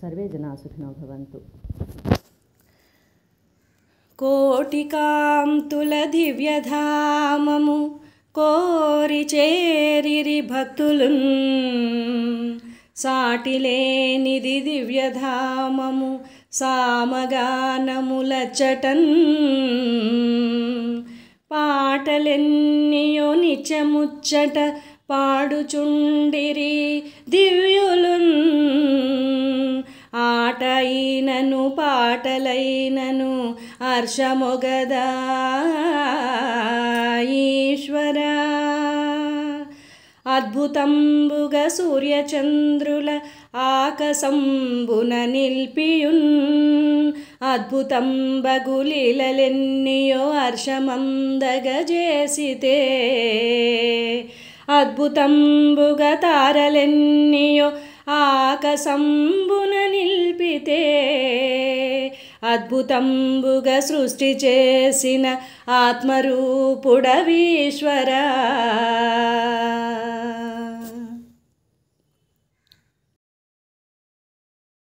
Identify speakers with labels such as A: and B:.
A: Survey జనా సుఖినో భవంతు.
B: కోటికాంతుల దివ్యధామము కోరి చేరిరి భక్తులున్, సాటిలేనిది దివ్యధామము సామగానములచ్చటన్. పాటలెన్నియో నిత్యముచ్చట పాడుచుండిరి దివ్యులున్, ఆట అయినను పాటలైనను హర్షమొగదా ఈశ్వరా. అద్భుతంబుగ సూర్యచంద్రుల ఆకసంబున నిల్పియున్, అద్భుతంబగు లీలలెన్నియో హర్షమందగజేసితే. అద్భుతంబుగ తారలెన్నియో ఆకసంబున నిల్పితే. అద్భుతంబుగ సృష్టి చేసిన ఆత్మరూపుడవీశ్వరా.